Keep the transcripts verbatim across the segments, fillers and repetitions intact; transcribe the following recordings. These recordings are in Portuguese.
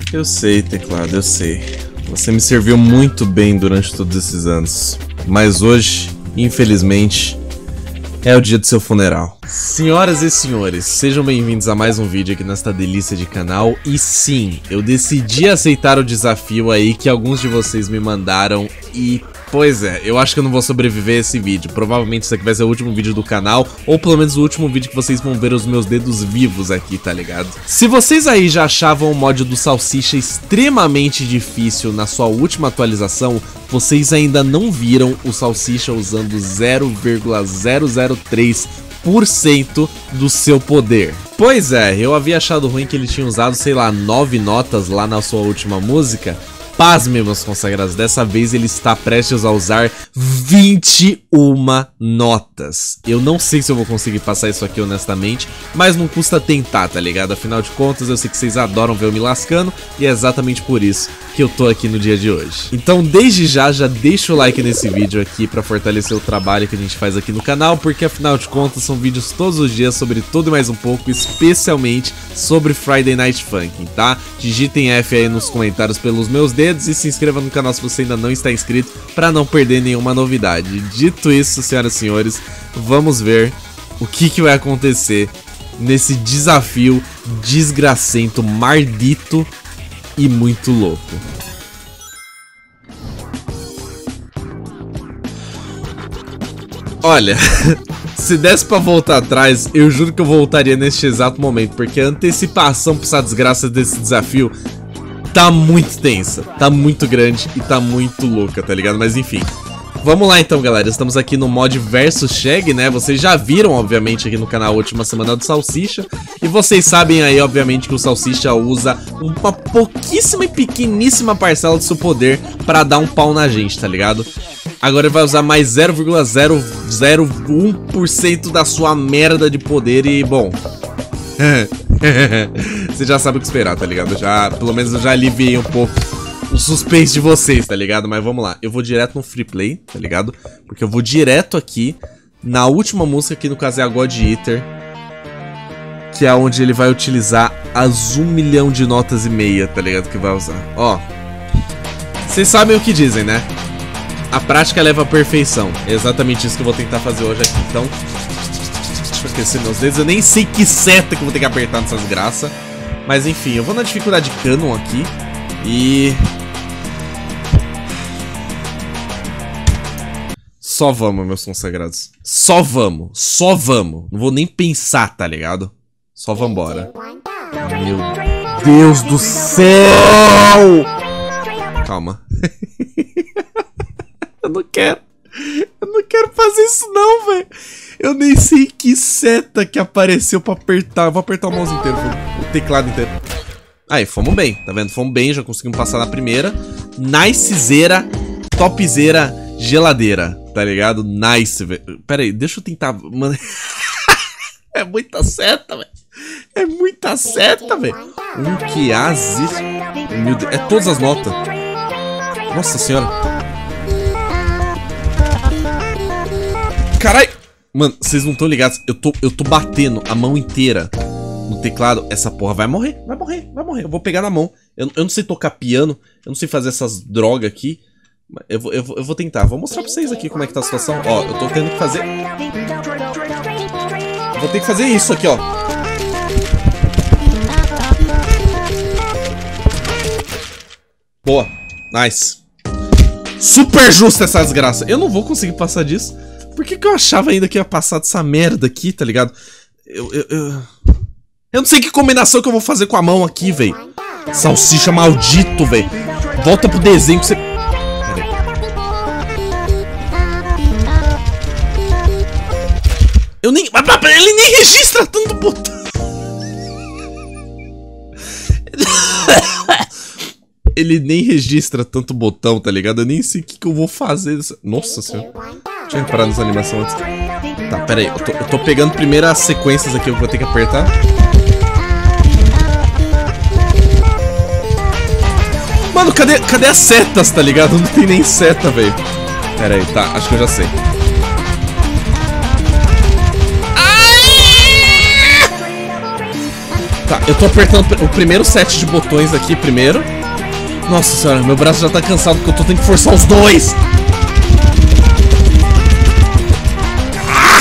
Eu sei, teclado, eu sei. Você me serviu muito bem durante todos esses anos. Mas hoje, infelizmente, é o dia do seu funeral. Senhoras e senhores, sejam bem-vindos a mais um vídeo aqui nesta delícia de canal. E sim, eu decidi aceitar o desafio aí que alguns de vocês me mandaram e... Pois é, eu acho que eu não vou sobreviver a esse vídeo. Provavelmente isso aqui vai ser o último vídeo do canal, ou pelo menos o último vídeo que vocês vão ver os meus dedos vivos aqui, tá ligado? Se vocês aí já achavam o mod do Salsicha extremamente difícil na sua última atualização, vocês ainda não viram o Salsicha usando zero vírgula zero zero três por cento do seu poder. Pois é, eu havia achado ruim que ele tinha usado, sei lá, nove notas lá na sua última música. Pasmem, meus consagrados, dessa vez ele está prestes a usar vinte e uma notas. Eu não sei se eu vou conseguir passar isso aqui honestamente, mas não custa tentar, tá ligado? Afinal de contas, eu sei que vocês adoram ver eu me lascando, e é exatamente por isso que eu tô aqui no dia de hoje. Então, desde já, já deixa o like nesse vídeo aqui pra fortalecer o trabalho que a gente faz aqui no canal, porque afinal de contas são vídeos todos os dias sobre tudo e mais um pouco, especialmente sobre Friday Night Funkin', tá? Digitem F aí nos comentários pelos meus dedos e se inscreva no canal se você ainda não está inscrito para não perder nenhuma novidade. Dito isso, senhoras e senhores, vamos ver o que, que vai acontecer nesse desafio desgracento, maldito e muito louco. Olha, se desse pra voltar atrás, eu juro que eu voltaria neste exato momento, porque a antecipação pra essa desgraça desse desafio tá muito tensa, tá muito grande e tá muito louca, tá ligado? Mas enfim, vamos lá então, galera. Estamos aqui no mod versus Shag, né? Vocês já viram, obviamente, aqui no canal a última semana do Salsicha. E vocês sabem aí, obviamente, que o Salsicha usa uma pouquíssima e pequeníssima parcela do seu poder pra dar um pau na gente, tá ligado? Agora ele vai usar mais zero vírgula zero zero um por cento da sua merda de poder e, bom... Você já sabe o que esperar, tá ligado? Já, pelo menos eu já aliviei um pouco o suspense de vocês, tá ligado? Mas vamos lá, eu vou direto no free play, tá ligado? Porque eu vou direto aqui na última música, que no caso é a God Eater, que é onde ele vai utilizar as um milhão de notas e meia, tá ligado? Que vai usar. Ó, vocês sabem o que dizem, né? A prática leva à perfeição. É exatamente isso que eu vou tentar fazer hoje aqui, então... Deixa eu aquecer meus dedos, eu nem sei que seta que eu vou ter que apertar nessas graças. Mas enfim, eu vou na dificuldade Canon aqui. E... Só vamos, meus consagrados. Só vamos, só vamos. Não vou nem pensar, tá ligado? Só vambora. Meu Deus do céu! Calma. Eu não quero. Eu não quero fazer isso não, velho. Eu nem sei que seta que apareceu pra apertar. Eu vou apertar o mouse inteiro, o teclado inteiro. Aí, fomos bem, tá vendo? Fomos bem, já conseguimos passar na primeira. Nicezeira, topzera, geladeira, tá ligado? Nice, velho. Pera aí, deixa eu tentar... Mano... É muita seta, velho. É muita seta, velho. Um que azis... Meu Deus, é todas as notas. Nossa senhora. Carai! Mano, vocês não estão ligados. Eu tô, eu tô batendo a mão inteira no teclado. Essa porra vai morrer, vai morrer, vai morrer. Eu vou pegar na mão. Eu, eu não sei tocar piano. Eu não sei fazer essas drogas aqui. Eu vou, eu, vou, eu vou tentar. Vou mostrar pra vocês aqui como é que tá a situação. Ó, eu tô tendo que fazer... Eu vou ter que fazer isso aqui, ó. Boa. Nice. Super justa essa desgraça. Eu não vou conseguir passar disso. Por que que eu achava ainda que ia passar dessa merda aqui, tá ligado? Eu, eu, eu... eu não sei que combinação que eu vou fazer com a mão aqui, velho. Salsicha maldito, velho. Volta pro desenho que você... Pera aí. Eu nem... Ele nem registra tanto botão. Ele nem registra tanto botão, tá ligado? Eu nem sei o que que eu vou fazer. Nossa senhora. Deixa eu reparar nessa animação antes. Tá, pera aí. Eu tô, eu tô pegando primeiro as sequências aqui que eu vou ter que apertar. Mano, cadê, cadê as setas, tá ligado? Não tem nem seta, velho. Pera aí, tá. Acho que eu já sei. Tá, eu tô apertando o primeiro set de botões aqui primeiro. Nossa senhora, meu braço já tá cansado porque eu tô tendo que forçar os dois. Ah!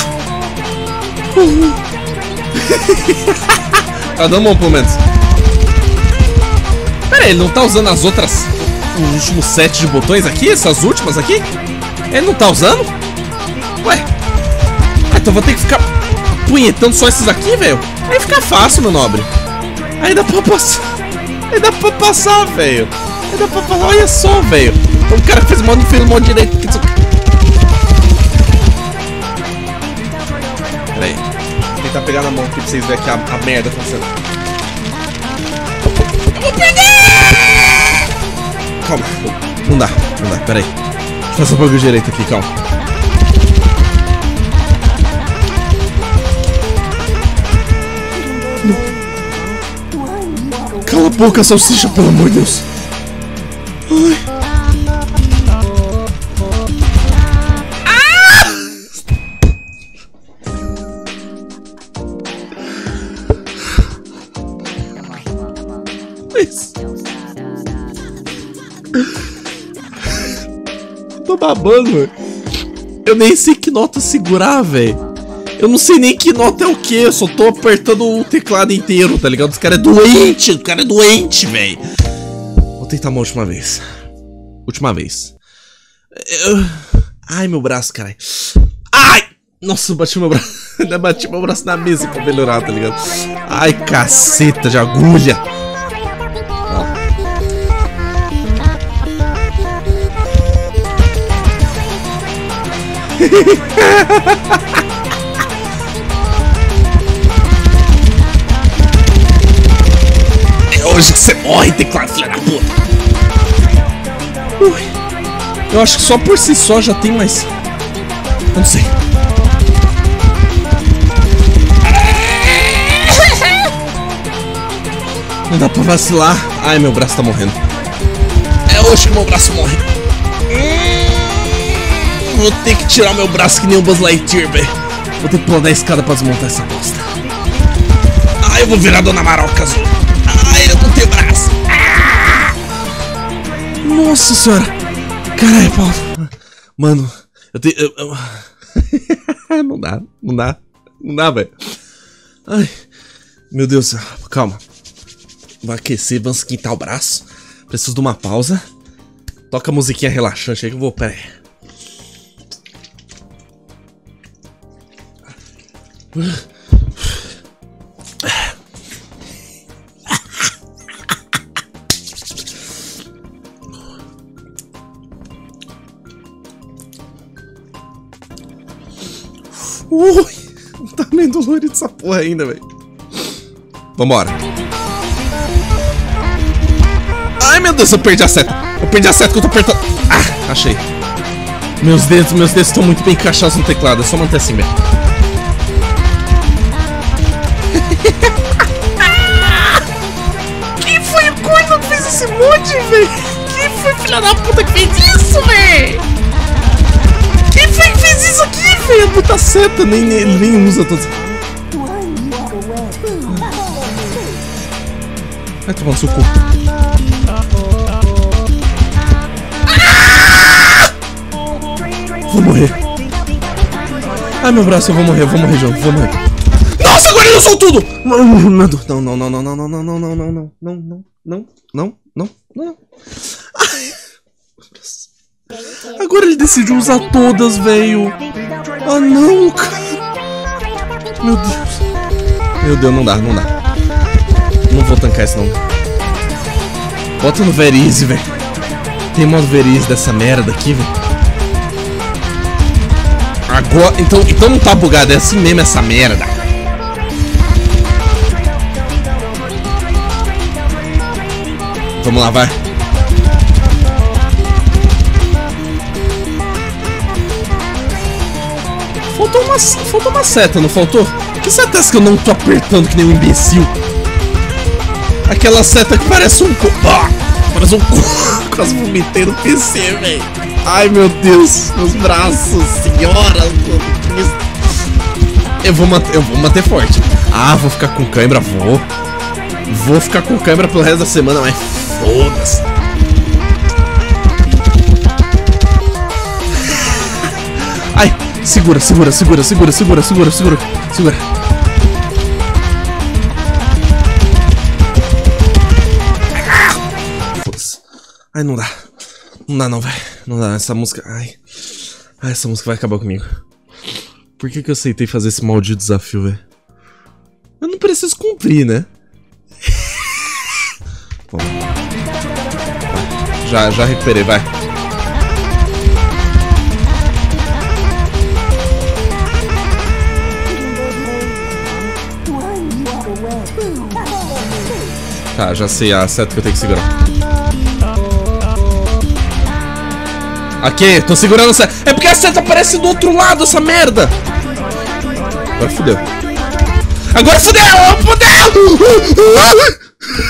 Tá dando bom, pelo menos. Pera aí, ele não tá usando as outras... Os últimos sete de botões aqui? Essas últimas aqui? Ele não tá usando? Ué? Ah, então vou ter que ficar punhetando só esses aqui, velho? Aí fica fácil, meu nobre. Aí dá pra passar. Aí dá pra passar, velho. Aí dá pra passar. Olha só, velho. O cara fez mal, não fez o mal direito. Pera aí. Vou tentar pegar na mão aqui pra vocês verem que a, a merda tá acontecendo. Eu vou perder! Calma. Não dá, não dá. Pera aí. Deixa eu fazer o bagulho direito aqui, calma. Cala a boca, salsicha, pelo amor de Deus. Ai. Ah! Isso. Tô babando, velho. Eu nem sei que nota segurar, velho. Eu não sei nem que nota é o que, eu só tô apertando o teclado inteiro, tá ligado? Os cara é doente, o cara é doente, velho. Vou tentar uma última vez. Última vez. Eu... Ai, meu braço, caralho. Ai! Nossa, eu bati meu braço. Ainda bati meu braço na mesa pra melhorar, tá ligado? Ai, caceta de agulha. É hoje que você morre, teclado, filha da puta. Ui. Eu acho que só por si só já tem mais. Eu não sei. Não dá pra vacilar. Ai, meu braço tá morrendo. É hoje que meu braço morre. Vou ter que tirar meu braço que nem o Buzz Lightyear, velho. Vou ter que pular da escada pra desmontar essa bosta. Ai, eu vou virar Dona Maroca azul. Ai, eu não tenho braço. Ah! Nossa senhora. Caralho, Paulo. Mano, eu tenho... Eu, eu... não dá, não dá. Não dá, velho. Ai, meu Deus. Calma. Vai aquecer, vamos esquentar o braço. Preciso de uma pausa. Toca a musiquinha relaxante aí que eu vou... Pera aí. Ui, tá meio dolorido essa porra ainda, velho. Vambora. Ai, meu Deus, eu perdi a seta. Eu perdi a seta que eu tô apertando. Ah, achei. Meus dedos, meus dedos estão muito bem encaixados no teclado. É só manter assim, velho. Quem foi o corno que fez esse monte, velho? Quem foi filha da puta que fez isso, velho? Quem foi que fez isso aqui, velho? É muita seta, nem, nem, nem usa todos. Vai tomar no seu cu. Ah! Vou morrer. Ai, meu braço, eu vou morrer, eu vou morrer, João, vou morrer. Nossa, agora ele usou tudo! Não, não, não, não, não, não, não, não, não, não, não, não, não, não, não, não, não, não, não. Agora ele decidiu usar todas, velho. Ah, não, cara. Meu Deus. Meu Deus, não dá, não dá. Não vou tancar isso, não. Bota no Very Easy, velho. Tem modo Very Easy dessa merda aqui, velho. Agora, então, então não tá bugado, é assim mesmo essa merda. Vamos lá, vai. Faltou uma, faltou uma seta, não faltou? Que seta é essa que eu não tô apertando que nem um imbecil? Aquela seta que parece um... Ah, parece um... Quase vomitei no P C, velho. Ai, meu Deus. Meus braços, senhora. Eu vou manter, eu vou manter forte. Ah, vou ficar com cãibra, vou. Vou ficar com câmera pelo resto da semana, mas foda-se. Ai, segura, segura, segura, segura, segura, segura, segura, segura. Foda-se. Ai, não dá. Não dá não, velho. Não dá, essa música... Ai. Ai, essa música vai acabar comigo. Por que que eu aceitei fazer esse maldito desafio, velho? Eu não preciso cumprir, né? Bom. Já, já recuperei, vai. Tá, já sei a seta que eu tenho que segurar. Aqui, tô segurando a seta. É porque a seta aparece do outro lado, essa merda. Agora fudeu. Agora fudeu! Fudeu!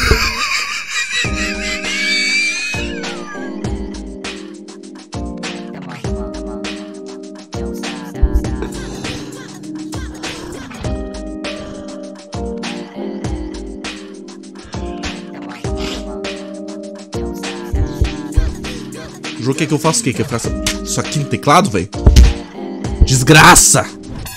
O jogo quer que eu faça o quê? Quer que eu faça isso aqui no teclado, velho? Desgraça!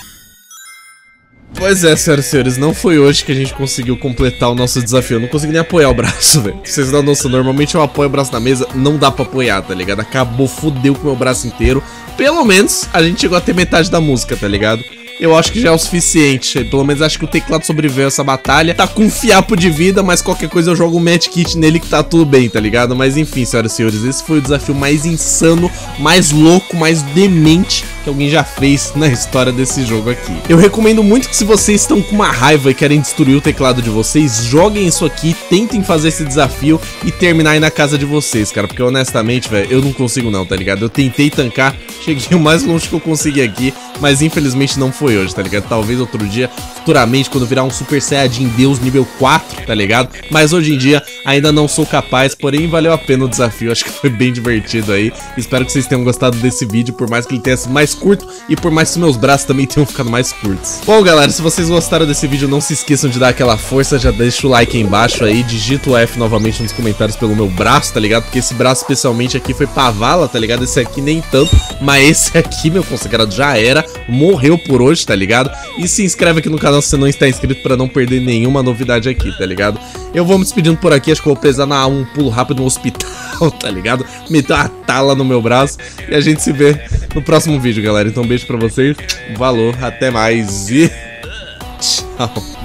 Pois é, senhoras e senhores, não foi hoje que a gente conseguiu completar o nosso desafio. Eu não consegui nem apoiar o braço, velho. Vocês dão noção, normalmente eu apoio o braço na mesa, não dá pra apoiar, tá ligado? Acabou, fudeu com o meu braço inteiro. Pelo menos a gente chegou até metade da música, tá ligado? Eu acho que já é o suficiente. Pelo menos acho que o teclado sobreviveu a essa batalha. Tá com um fiapo de vida, mas qualquer coisa eu jogo um match kit nele que tá tudo bem, tá ligado? Mas enfim, senhoras e senhores, esse foi o desafio mais insano, mais louco, mais demente que alguém já fez na história desse jogo aqui. Eu recomendo muito que, se vocês estão com uma raiva e querem destruir o teclado de vocês, joguem isso aqui, tentem fazer esse desafio e terminar aí na casa de vocês, cara. Porque honestamente, velho, eu não consigo não, tá ligado? Eu tentei tancar, cheguei o mais longe que eu consegui aqui, mas infelizmente não foi hoje, tá ligado? Talvez outro dia, futuramente, quando virar um Super Saiyajin Deus nível quatro, tá ligado? Mas hoje em dia ainda não sou capaz, porém valeu a pena o desafio, acho que foi bem divertido aí. Espero que vocês tenham gostado desse vídeo, por mais que ele tenha sido mais curto e por mais que meus braços também tenham ficado mais curtos. Bom, galera, se vocês gostaram desse vídeo, não se esqueçam de dar aquela força, já deixa o like aí embaixo aí, digita o F novamente nos comentários pelo meu braço, tá ligado? Porque esse braço especialmente aqui foi pra vala, tá ligado? Esse aqui nem tanto, mas esse aqui, meu consagrado, já era, morreu por hoje, tá ligado? E se inscreve aqui no canal se você não está inscrito pra não perder nenhuma novidade aqui, tá ligado? Eu vou me despedindo por aqui, acho que eu vou precisar dar um pulo rápido no hospital, tá ligado? Meter uma tala no meu braço e a gente se vê no próximo vídeo, galera. Então um beijo pra vocês, valeu, até mais e tchau.